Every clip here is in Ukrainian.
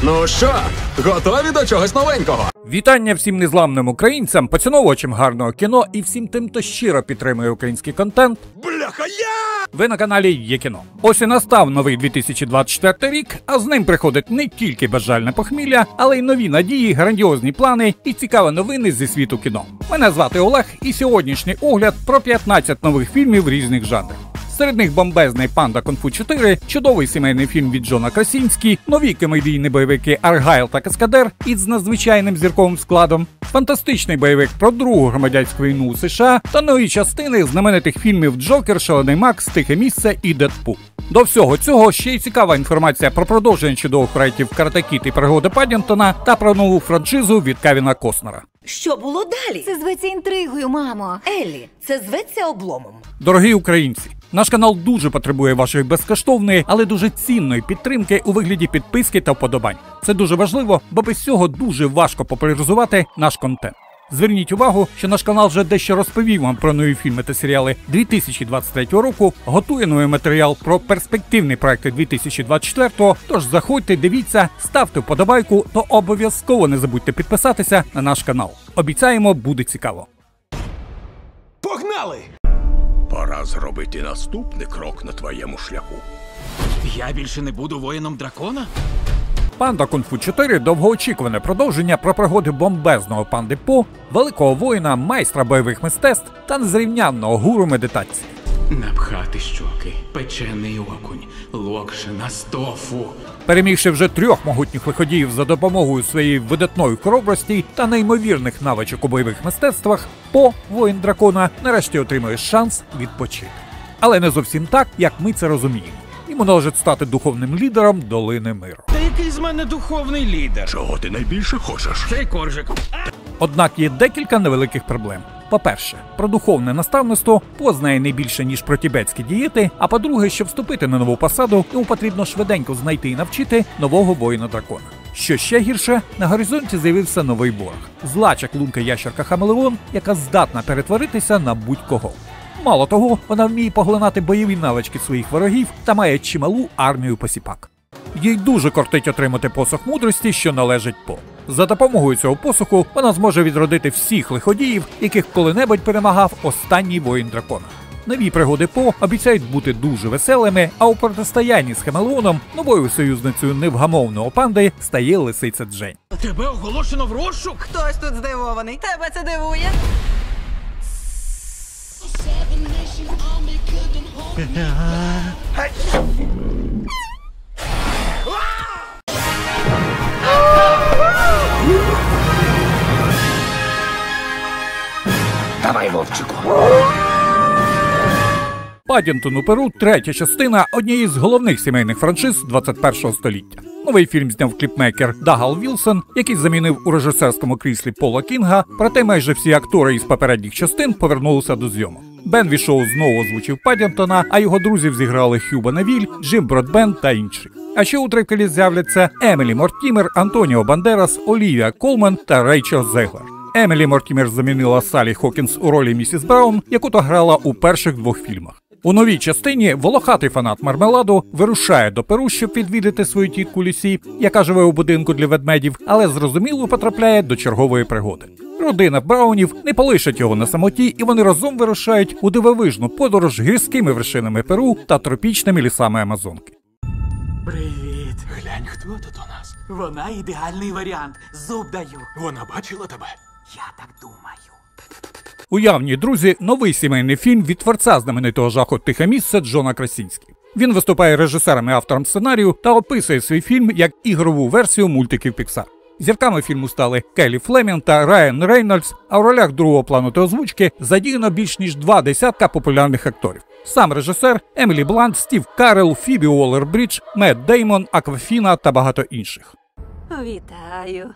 Ну що, готові до чогось новенького? Вітання всім незламним українцям, поціновувачам гарного кіно і всім тим, хто щиро підтримує український контент. Бляха, я! Ви на каналі Є кіно. Ось і настав новий 2024 рік, а з ним приходить не тільки безжальне похмілля, але й нові надії, грандіозні плани і цікаві новини зі світу кіно. Мене звати Олег, і сьогоднішній огляд про 15 нових фільмів різних жанрів. Серед них бомбезний «Панда Кунг-фу 4», чудовий сімейний фільм від Джона Красінські, нові комедійні бойовики «Аргайл» та «Каскадер» із надзвичайним зірковим складом, фантастичний бойовик про Другу громадянську війну у США та нові частини знаменитих фільмів «Джокер», «Шалений Макс», «Тихе місце» і «Дедпул». До всього цього ще й цікава інформація про продовження чудових проєктів «Карате Кід» і «Пригоди Паддінгтона» та про нову франшизу від Кевіна Костнера. Що було далі? Це зветься інтригою, мамо. Еллі, це зветься обломом. Дорогі українці, наш канал дуже потребує вашої безкоштовної, але дуже цінної підтримки у вигляді підписки та вподобань. Це дуже важливо, бо без цього дуже важко популяризувати наш контент. Зверніть увагу, що наш канал вже дещо розповів вам про нові фільми та серіали 2023 року, готує новий матеріал про перспективні проекти 2024, тож заходьте, дивіться, ставте вподобайку, то обов'язково не забудьте підписатися на наш канал. Обіцяємо, буде цікаво. Погнали! Пора зробити наступний крок на твоєму шляху. Я більше не буду воїном дракона? «Панда Кунг-фу 4» – довгоочікуване продовження про пригоди бомбезного панди По, великого воїна, майстра бойових мистецтв та незрівнянного гуру медитації. Напхати щоки, печений окунь, локшина з тофу. Перемігши вже 3 могутніх лиходіїв за допомогою своєї видатної хоробрості та неймовірних навичок у бойових мистецтвах, По, воїн дракона, нарешті отримує шанс відпочити. Але не зовсім так, як ми це розуміємо. Йому належить стати духовним лідером Долини Миру. Та який з мене духовний лідер? Чого ти найбільше хочеш? Цей коржик. Однак є декілька невеликих проблем. По-перше, про духовне наставництво По знає не більше, ніж про тібетські дієти, а по-друге, щоб вступити на нову посаду, йому потрібно швиденько знайти і навчити нового воїна-дракона. Що ще гірше, на горизонті з'явився новий ворог. Зла чаклунка ящерка-хамелеон, яка здатна перетворитися на будь-кого. Мало того, вона вміє поглинати бойові навички своїх ворогів та має чималу армію посіпак. Їй дуже кортить отримати посох мудрості, що належить По. За допомогою цього посоху вона зможе відродити всіх лиходіїв, яких коли-небудь перемагав останній воїн дракона. Нові пригоди По обіцяють бути дуже веселими, а у протистоянні з Хамелеоном новою союзницею невгамовного панди стає лисиця Джейн. Тебе оголошено в розшук? Хтось тут здивований. Тебе це дивує? Давай, вовчику. «Паддінгтон у Перу» – третя частина однієї з головних сімейних франшиз 21-го століття. Новий фільм зняв кліпмейкер Дагал Вілсон, який замінив у режисерському кріслі Пола Кінга, проте майже всі актори із попередніх частин повернулися до зйомок. Бен Вішоу знову озвучив Паддінгтона, а його друзів зіграли Х'юба Невіль, Джим Бродбент та інші. А ще у триколі з'являться Емілі Мортімер, Антоніо Бандерас, Олівія Колман та Рейчел Зеглер. Емілі Мортімер замінила Салі Хокінс у ролі місіс Браун, яку-то грала у перших 2 фільмах. У новій частині волохатий фанат мармеладу вирушає до Перу, щоб відвідати свою тітку Люсі, яка живе у будинку для ведмедів, але зрозуміло потрапляє до чергової пригоди. Родина Браунів не полишать його на самоті, і вони разом вирушають у дивовижну подорож гірськими вершинами Перу та тропічними лісами Амазонки. Привіт. Глянь, хто тут у нас. Вона ідеальний варіант. Зуб даю. Вона бачила тебе? Я так думаю. Уявні друзі, новий сімейний фільм від творця знаменитого жаху «Тихе місце» Джона Красінські. Він виступає режисером і автором сценарію та описує свій фільм як ігрову версію мультиків Pixar. Зірками фільму стали Келлі Флемінг та Райан Рейнольдс, а в ролях другого плану та озвучки задіяно більш ніж 20 популярних акторів. Сам режисер, Емілі Блант, Стів Карелл, Фібі Уоллер-Брідж, Мет Деймон, Аквафіна та багато інших. Вітаю.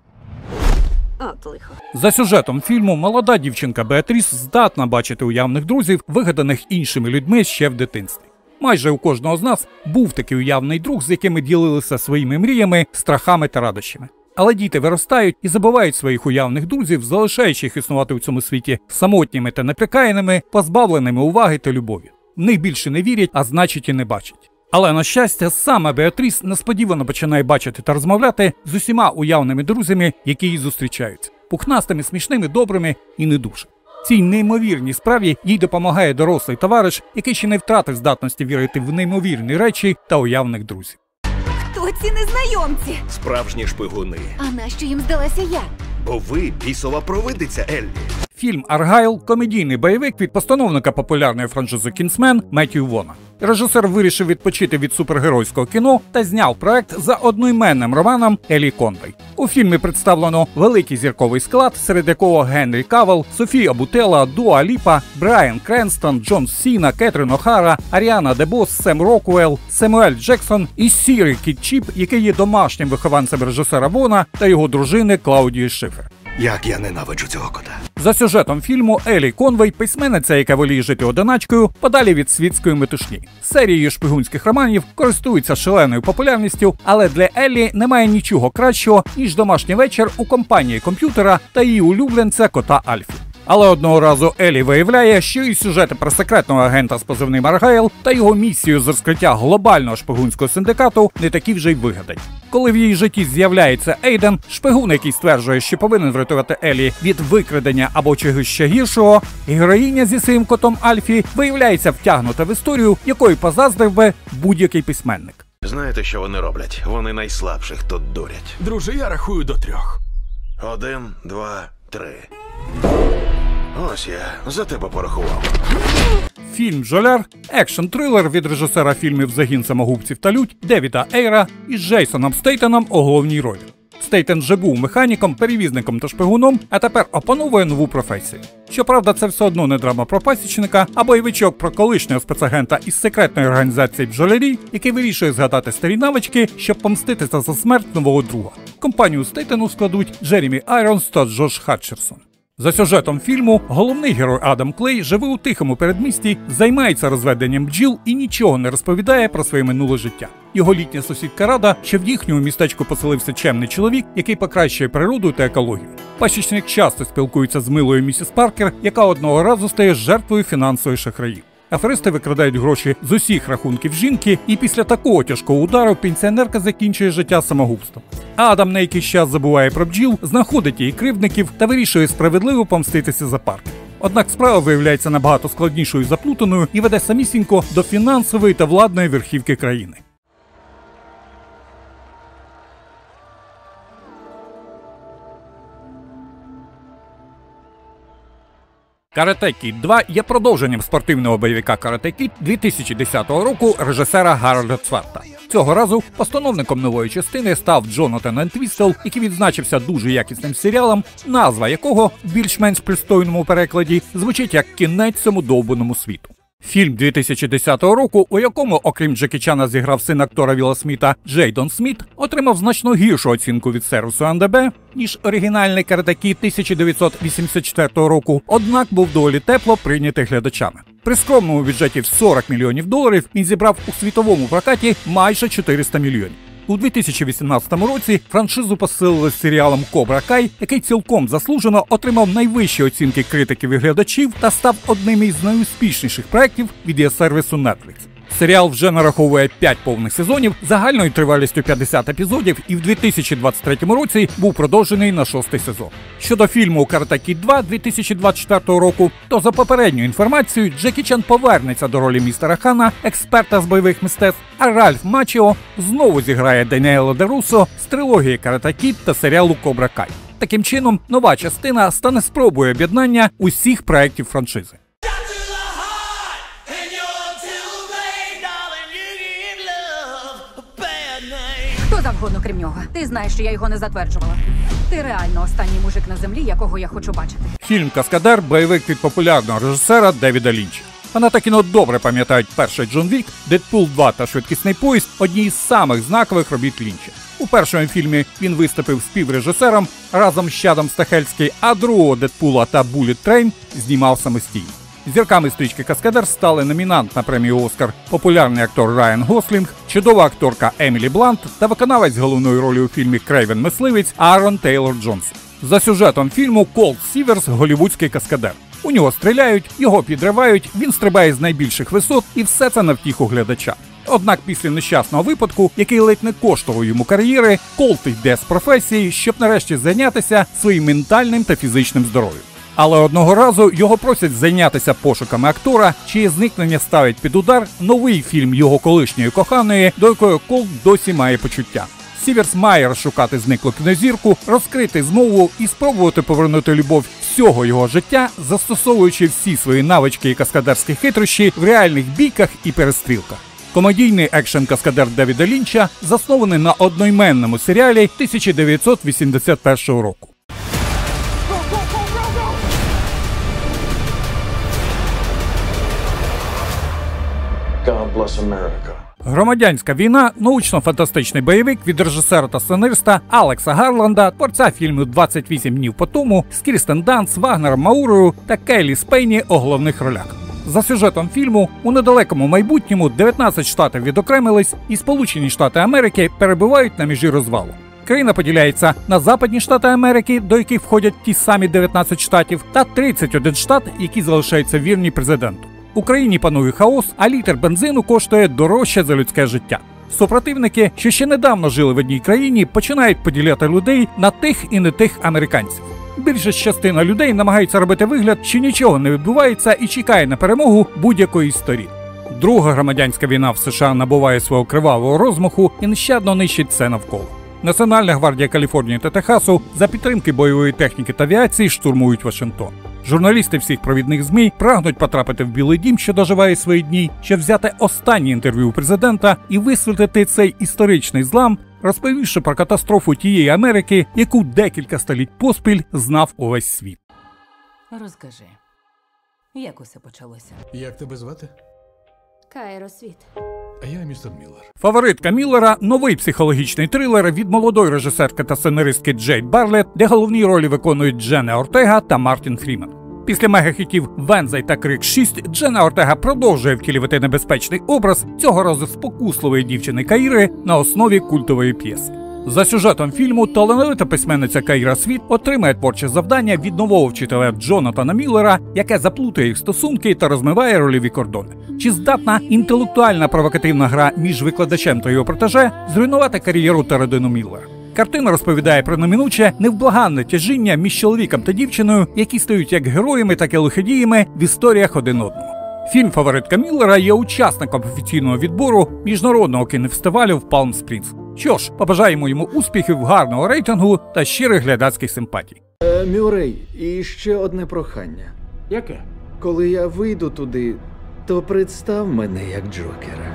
От лихо. За сюжетом фільму молода дівчинка Беатріс здатна бачити уявних друзів, вигаданих іншими людьми ще в дитинстві. Майже у кожного з нас був такий уявний друг, з якими ділилися своїми мріями, страхами та радощами. Але діти виростають і забувають своїх уявних друзів, залишаючи їх існувати у цьому світі самотніми та неприкаяними, позбавленими уваги та любові. В них більше не вірять, а значить і не бачать. Але, на щастя, саме Беатріс несподівано починає бачити та розмовляти з усіма уявними друзями, які її зустрічаються. Пухнастими, смішними, добрими і не дуже. Цій неймовірній справі їй допомагає дорослий товариш, який ще не втратив здатності вірити в неймовірні речі та уявних друзів. Хто ці незнайомці? Справжні шпигуни. А нащо їм здалася я? Бо ви бісова провидиця, Еллі. Фільм «Аргайл» – комедійний бойовик від постановника популярної франшизи «Кінсмен» Меттью Вона. Режисер вирішив відпочити від супергеройського кіно та зняв проект за одноіменним романом Еллі Конвей. У фільмі представлено великий зірковий склад, серед якого Генрі Кавіл, Софія Бутелла, Дуа Ліпа, Брайан Кренстон, Джон Сіна, Кетрін О'Хара, Аріана Дебос, Сем Роквелл, Семюель Джексон і Сірі Кіт Чіп, який є домашнім вихованцем режисера Вона та його дружини Клаудії Шифер. Як я ненавиджу цього кота. За сюжетом фільму Еллі Конвей, письменниця, яка воліє жити одиначкою, подалі від світської метушні. Серії шпигунських романів користуються шаленою популярністю, але для Еллі немає нічого кращого, ніж домашній вечір у компанії комп'ютера та її улюбленця кота Альфі. Але одного разу Еллі виявляє, що і сюжети про секретного агента з позивним Аргайл та його місію з розкриття глобального шпигунського синдикату не такі вже й вигадані. Коли в її житті з'являється Ейден, шпигун, який стверджує, що повинен врятувати Еллі від викрадення або чогось ще гіршого, героїня зі своїм котом Альфі виявляється втягнута в історію, якої позаздрив би будь-який письменник. Знаєте, що вони роблять? Вони найслабших тут дурять. Друже, я рахую до 3. 1, 2, 3. Ось я за тебе порахував. Фільм «Жоляр» – екшн-трилер від режисера фільмів «Загін самогубців та лють» Девіда Ейра із Джейсоном Стейтеном у головній ролі. Стейтен вже був механіком, перевізником та шпигуном, а тепер опановує нову професію. Щоправда, це все одно не драма про пасічника, а бойовичок про колишнього спецагента із секретної організації «Бджолярі», який вирішує згадати старі навички, щоб помститися за смерть нового друга. Компанію Стейтену складуть Джеремі Айронс та Джош Хатчерсон. За сюжетом фільму головний герой Адам Клей живе у тихому передмісті, займається розведенням бджіл і нічого не розповідає про своє минуле життя. Його літня сусідка рада, що в їхньому містечку поселився чемний чоловік, який покращує природу та екологію. Пасічник часто спілкується з милою місіс Паркер, яка одного разу стає жертвою фінансових шахраїв. Аферисти викрадають гроші з усіх рахунків жінки, і після такого тяжкого удару пенсіонерка закінчує життя самогубством. Адам на якийсь час забуває про бджіл, знаходить її кривдників та вирішує справедливо помститися за Паркер. Однак справа виявляється набагато складнішою і заплутаною і веде самісінько до фінансової та владної верхівки країни. «Карате Кід 2» є продовженням спортивного бойовика «Карате Кід» 2010 року режисера Гарольда Цварта. Цього разу постановником нової частини став Джонатан Ентвістел, який відзначився дуже якісним серіалом, назва якого в більш-менш пристойному перекладі звучить як «Кінець цьому довбаному світу». Фільм 2010 року, у якому, окрім Джекі Чана, зіграв син актора Вілла Сміта Джейдон Сміт, отримав значно гіршу оцінку від сервісу IMDb, ніж оригінальний «Карате Кід» 1984 року, однак був доволі тепло прийнятий глядачами. При скромному бюджеті в $40 мільйонів він зібрав у світовому прокаті майже 400 мільйонів. У 2018 році франшизу посилили серіалом «Кобра Кай», який цілком заслужено отримав найвищі оцінки критиків і глядачів та став одним із найуспішніших проєктів від сервісу Netflix. Серіал вже нараховує 5 повних сезонів загальною тривалістю 50 епізодів і в 2023 році був продовжений на 6-й сезон. Щодо фільму «Карате Кід 2» 2024 року, то за попередньою інформацією Джекі Чан повернеться до ролі містера Хана, експерта з бойових мистецтв, а Ральф Мачіо знову зіграє Даніела Де Руссо з трилогії «Карате Кід» та серіалу «Кобра Кай». Таким чином, нова частина стане спробою об'єднання усіх проєктів франшизи. Хто завгодно, крім нього. Ти знаєш, що я його не затверджувала. Ти реально останній мужик на землі, якого я хочу бачити. Фільм «Каскадер» – бойовик від популярного режисера Девіда Лінча. Фанати та кіно добре пам'ятають перший «Джон Вік», «Дедпул 2» та «Швидкісний поїзд» – одні із самих знакових робіт Лінча. У першому фільмі він виступив співрежисером разом з Чадом Стахельським, а другого «Дедпула» та «Буллет Трейн» знімав самостійно. Зірками стрічки «Каскадер» стали номінант на премію «Оскар» популярний актор Райан Гослінг, чудова акторка Емілі Блант та виконавець з головною ролью у фільмі «Крейвен Мисливець» Аарон Тейлор Джонсон. За сюжетом фільму Колт Сіверс – голлівудський каскадер. У нього стріляють, його підривають, він стрибає з найбільших висот і все це на втіху глядача. Однак після нещасного випадку, який ледь не коштував йому кар'єри, Колт йде з професії, щоб нарешті зайнятися своїм ментальним та фізичним здоров'ям. Але одного разу його просять зайнятися пошуками актора, чиє зникнення ставить під удар новий фільм його колишньої коханої, до якої Колт досі має почуття. Сіверс має розшукати зниклу кінозірку, розкрити змову і спробувати повернути любов всього його життя, застосовуючи всі свої навички і каскадерські хитрощі в реальних бійках і перестрілках. Комедійний екшен-каскадер Девіда Лінча заснований на одноіменному серіалі 1981 року. God bless America. «Громадянська війна» – научно-фантастичний бойовик від режисера та сценариста Алекса Гарланда, творця фільму «28 днів по тому» з Кірстен Данст, Вагнером Маурою та Кейлі Спейні у головних ролях. За сюжетом фільму, у недалекому майбутньому 19 штатів відокремились, і Сполучені Штати Америки перебувають на межі розвалу. Країна поділяється на Западні Штати Америки, до яких входять ті самі 19 штатів, та 31 штат, які залишаються вірні президенту. В Україні панує хаос, а літр бензину коштує дорожче за людське життя. Супротивники, що ще недавно жили в одній країні, починають поділяти людей на тих і не тих американців. Більша частина людей намагається робити вигляд, що нічого не відбувається і чекає на перемогу будь-якої з сторін. Друга громадянська війна в США набуває свого кривавого розмаху і нещадно нищить все навколо. Національна гвардія Каліфорнії та Техасу за підтримки бойової техніки та авіації штурмують Вашингтон. Журналісти всіх провідних ЗМІ прагнуть потрапити в Білий дім, що доживає свої дні, щоб взяти останнє інтерв'ю у президента і висвітлити цей історичний злам, розповівши про катастрофу тієї Америки, яку декілька століть поспіль знав увесь світ. Розкажи, як усе почалося? Як тебе звати? Кайро Світ. А я містер Міллер. Фаворитка Міллера – новий психологічний трилер від молодої режисерки та сценаристки Джейд Барлетт, де головні ролі виконують Дженна Ортега та Мартін Фрімен. Після мегахітів «Венздей» та «Крик 6» Дженна Ортега продовжує втілювати небезпечний образ, цього разу спокусливої дівчини Каїри на основі культової п'єси. За сюжетом фільму талановита письменниця Каїра Світ отримає творче завдання від нового вчителя Джонатана Міллера, яке заплутає їх стосунки та розмиває рольові кордони. Чи здатна інтелектуальна провокативна гра між викладачем та його протеже зруйнувати кар'єру та родину Міллера? Картина розповідає про неминуче, невблаганне тяжіння між чоловіком та дівчиною, які стають як героями, так і лиходіями в історіях один одного. Фільм «Фаворитка Міллера» є учасником офіційного відбору міжнародного кінофестивалю в Палм-Спрінгс. Що ж, побажаємо йому успіхів, гарного рейтингу та щирих глядацьких симпатій. Мюррей, і ще одне прохання. Яке? Коли я вийду туди, то представ мене як Джокера.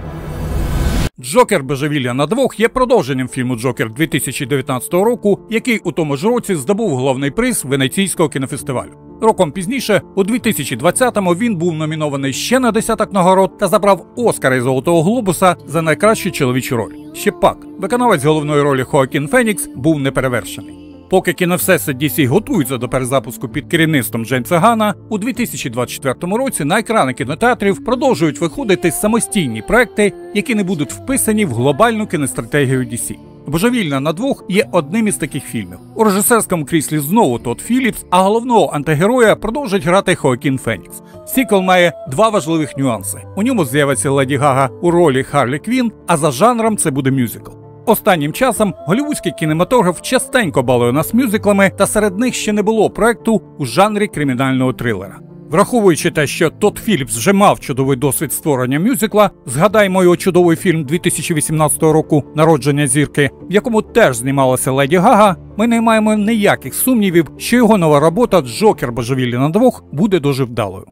«Джокер. Божевілля на двох» є продовженням фільму «Джокер» 2019 року, який у тому ж році здобув головний приз Венеційського кінофестивалю. Роком пізніше, у 2020-му, він був номінований ще на десяток нагород та забрав Оскара і Золотого Глобуса за найкращу чоловічу роль. Ще пак, виконавець головної ролі Хоакін Фенікс був неперевершений. Поки кіновсесвіт DC готується до перезапуску під керівництвом Джеймса Ганна, у 2024 році на екрани кінотеатрів продовжують виходити самостійні проекти, які не будуть вписані в глобальну кіностратегію DC. «Божевільна на двох» є одним із таких фільмів. У режисерському кріслі знову Тодд Філіпс, а головного антигероя продовжить грати Хоакін Фенікс. Сіквел має два важливих нюанси. У ньому з'явиться Леді Гага у ролі Харлі Квін, а за жанром це буде мюзикл. Останнім часом голлівудський кінематограф частенько балує нас мюзиклами, та серед них ще не було проекту у жанрі кримінального трилера. Враховуючи те, що Тодд Філіпс вже мав чудовий досвід створення мюзикла, згадаймо його чудовий фільм 2018 року «Народження зірки», в якому теж знімалася Леді Гага, ми не маємо ніяких сумнівів, що його нова робота «Джокер. Божевілля на двох» буде дуже вдалою.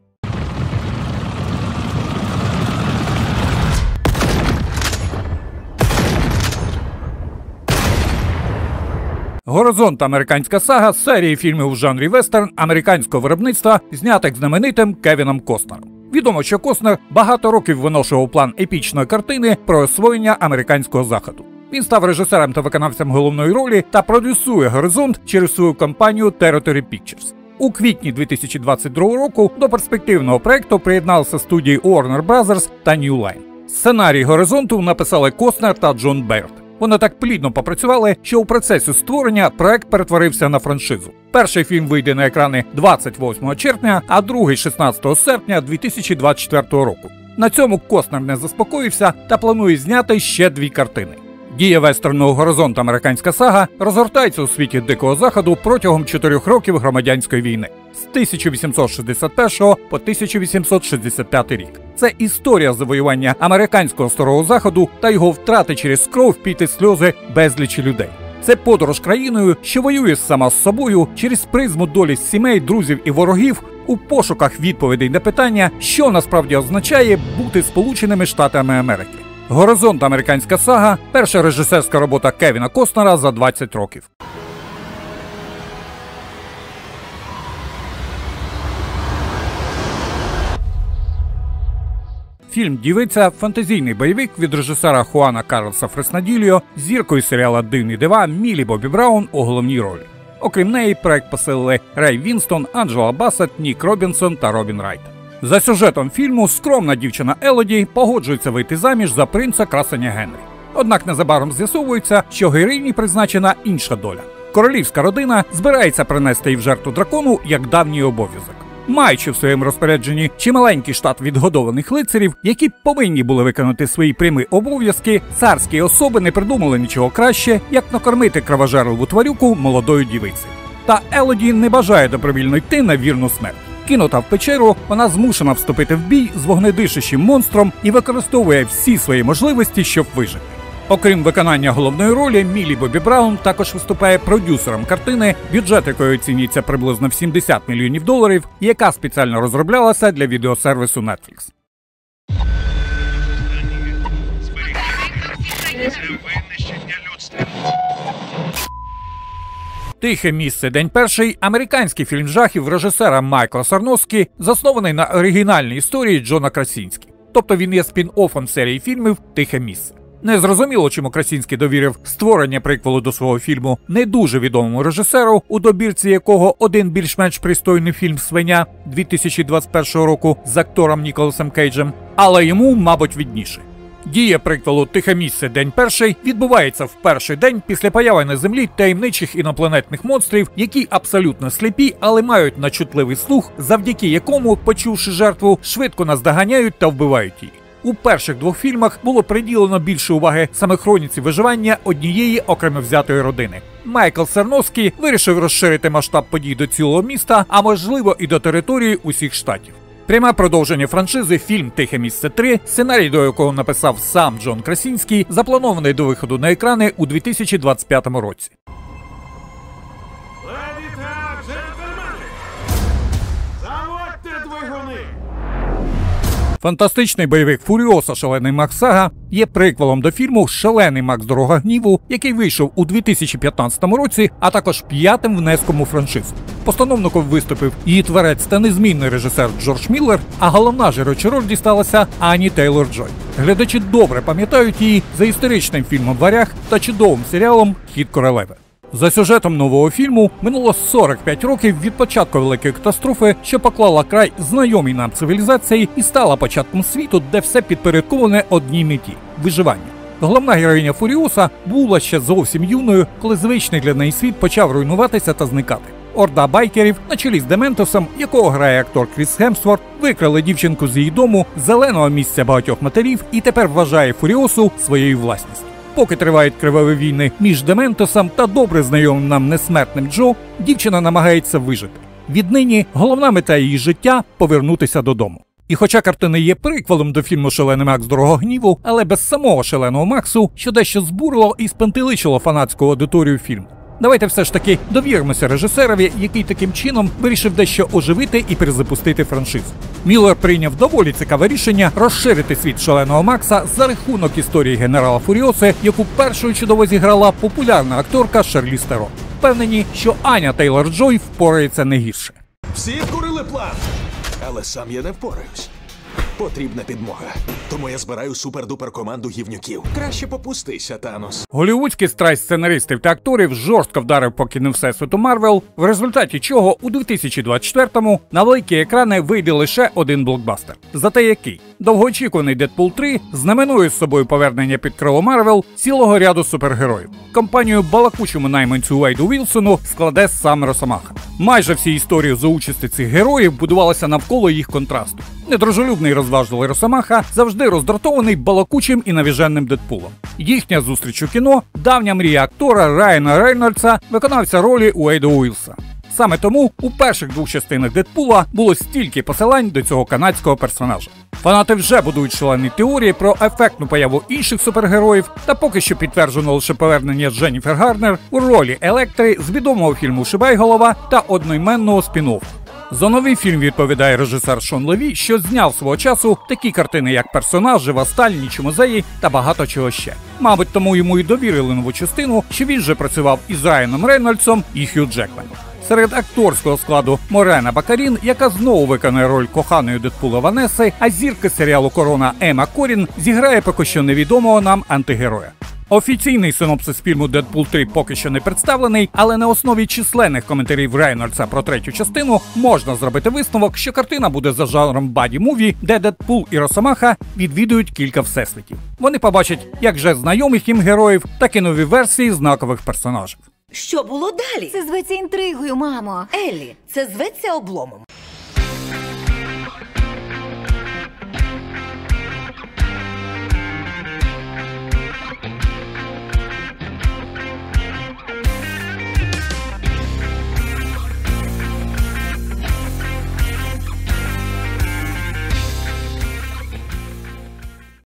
«Горизонт. Американська сага» – серії фільмів у жанрі вестерн американського виробництва, знятих знаменитим Кевіном Костнером. Відомо, що Костнер багато років виношував план епічної картини про освоєння американського заходу. Він став режисером та виконавцем головної ролі та продюсує «Горизонт» через свою компанію Territory Pictures. У квітні 2022 року до перспективного проєкту приєдналися студії Warner Bros. Та New Line. Сценарій «Горизонту» написали Костнер та Джон Бейрд. Вони так плідно попрацювали, що у процесі створення проект перетворився на франшизу. Перший фільм вийде на екрани 28 червня, а другий – 16 серпня 2024 року. На цьому Костнер не заспокоївся та планує зняти ще 2 картини. Дія вестерного «Горизонт. Американська сага» розгортається у світі Дикого Заходу протягом 4 років громадянської війни з 1861 по 1865 рік. Це історія завоювання американського Старого Заходу та його втрати через кров, піт і сльози безлічі людей. Це подорож країною, що воює сама з собою через призму долі сімей, друзів і ворогів у пошуках відповідей на питання, що насправді означає бути Сполученими Штатами Америки. «Горизонт. Американська сага» – перша режисерська робота Кевіна Костнера за 20 років. Фільм «Дівиця» – фантазійний бойовик від режисера Хуана Карлоса Фреснадільо, зіркою серіала «Дивні дива» Міллі Бобі Браун у головній ролі. Окрім неї, проект посилили Рей Вінстон, Анджела Бассет, Нік Робінсон та Робін Райт. За сюжетом фільму скромна дівчина Елоді погоджується вийти заміж за принца красення Генрі. Однак незабаром з'ясовується, що героїні призначена інша доля. Королівська родина збирається принести їй в жертву дракону як давній обов'язок. Маючи в своєму розпорядженні чималенький штат відгодованих лицарів, які повинні були виконати свої прямі обов'язки, царські особи не придумали нічого краще, як накормити кровожерливу тварюку молодою дівицею. Та Елоді не бажає добровільно йти на вірну смерть. Кинута в печеру, вона змушена вступити в бій з вогнедишущим монстром і використовує всі свої можливості, щоб вижити. Окрім виконання головної ролі, Міллі Бобі Браун також виступає продюсером картини, бюджет якої оцінюється приблизно в $70 мільйонів, яка спеціально розроблялася для відеосервісу Netflix. «Тихе місце. День перший» – американський фільм жахів режисера Майкла Сарноскі, заснований на оригінальній історії Джона Красінські. Тобто він є спін-оффом серії фільмів «Тихе місце». Незрозуміло, чому Красінський довірив створення приквелу до свого фільму не дуже відомому режисеру, у добірці якого один більш-менш пристойний фільм «Свиня» 2021 року з актором Ніколасом Кейджем, але йому, мабуть, відніше. Дія приквелу «Тихе місце. День перший» відбувається в перший день після появи на Землі таємничих інопланетних монстрів, які абсолютно сліпі, але мають начутливий слух, завдяки якому, почувши жертву, швидко наздоганяють та вбивають її. У перших 2 фільмах було приділено більше уваги саме хроніці виживання однієї окремо взятої родини. Майкл Сарноскі вирішив розширити масштаб подій до цілого міста, а можливо і до території усіх штатів. Пряме продовження франшизи фільм «Тихе місце 3», сценарій до якого написав сам Джон Красінський, запланований до виходу на екрани у 2025 році. Леді та джентльмени, заводьте двигуни! Фантастичний бойовик «Фуріоса. Шалений Макс Сага» є приквелом до фільму «Шалений Макс. Дорога гніву», який вийшов у 2015 році, а також 5-м внеском у франшизу. Постановником виступив її творець та незмінний режисер Джордж Міллер, а головна жіноча роль дісталася Ані Тейлор-Джой. Глядачі добре пам'ятають її за історичним фільмом «Варяг» та чудовим серіалом «Хід королеви». За сюжетом нового фільму минуло 45 років від початку великої катастрофи, що поклала край знайомій нам цивілізації і стала початком світу, де все підпорядковане одній меті – виживання. Головна героїня Фуріоса була ще зовсім юною, коли звичний для неї світ почав руйнуватися та зникати. Орда байкерів на чолі з Дементосом, якого грає актор Кріс Хемсворт, викрали дівчинку з її дому, зеленого місця багатьох матерів, і тепер вважає Фуріосу своєю власністю. Поки тривають криваві війни між Дементосом та добре знайомим нам несмертним Джо, дівчина намагається вижити. Віднині головна мета її життя – повернутися додому. І хоча картина є приквелом до фільму «Шалений Макс. Дорога гніву», але без самого шаленого Максу, що дещо збурило і спантеличило фанатську аудиторію фільму. Давайте все ж таки довіримося режисерові, який таким чином вирішив дещо оживити і перезапустити франшизу. Міллер прийняв доволі цікаве рішення розширити світ «Шаленого Макса» за рахунок історії генерала Фуріоси, яку першою чудово зіграла популярна акторка Шарліз Терон. Впевнені, що Аня Тейлор-Джой впорається не гірше. Всі вкурили план, але сам я не впораюсь. Потрібна підмога. Тому я збираю супер-дупер команду гівнюків. Краще попустися, Танос. Голлівудський страйк сценаристів та акторів жорстко вдарив по кіновсесвіту Марвел, в результаті чого у 2024-му на великі екрани вийде лише один блокбастер. Зате який? Довгоочікуваний Дедпул 3 знаменує з собою повернення під крило Марвел цілого ряду супергероїв. Компанію балакучому найманцю Уейду Вілсону складе сам Росомаха. Майже всі історії за участі цих героїв будувалися навколо їх контрасту. Недружелюбний і розважливий Росомаха завжди роздратований балакучим і навіженним Дедпулом. Їхня зустріч у кіно – давня мрія актора Райана Рейнольдса, виконавця ролі Уейда Уілса. Саме тому у перших двох частинах Дедпула було стільки посилань до цього канадського персонажа. Фанати вже будують шалені теорії про ефектну появу інших супергероїв, та поки що підтверджено лише повернення Дженніфер Гарнер у ролі Електри з відомого фільму «Шибайголова» та одноіменного спін-оффу. За новий фільм відповідає режисер Шон Леві, що зняв свого часу такі картини, як «Персонаж», «Жива сталь», «Ніч у музеї» та багато чого ще. Мабуть, тому йому і довірили нову частину, що він же працював із Райаном Рейнольдсом і Хью Джекманом. Серед акторського складу Морена Бакарін, яка знову виконає роль коханої Дедпула Ванеси, а зірка серіалу «Корона» Ема Корін зіграє поки що невідомого нам антигероя. Офіційний синопсис фільму «Дедпул 3» поки що не представлений, але на основі численних коментарів Рейнольдса про третю частину можна зробити висновок, що картина буде за жанром баді-муві, де Дедпул і Росомаха відвідують кілька всесвітів. Вони побачать як вже знайомих їм героїв, так і нові версії знакових персонажів. Що було далі? Це зветься інтригою, мамо. Еллі, це зветься обломом.